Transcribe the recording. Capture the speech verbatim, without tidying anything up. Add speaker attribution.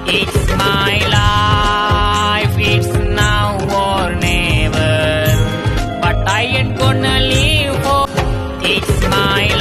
Speaker 1: It's my life, it's now or never. But I ain't gonna live for it's my life.